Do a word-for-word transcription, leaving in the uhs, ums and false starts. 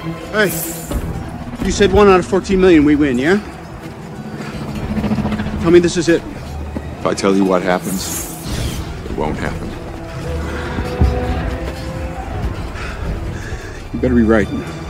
Hey, you said one out of fourteen million we win, yeah? Tell me this is it. If I tell you what happens, it won't happen. You better be right.